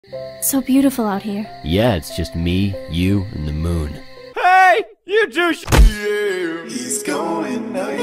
So beautiful out here. Yeah, it's just me, you, and the moon. Hey! You two He's going,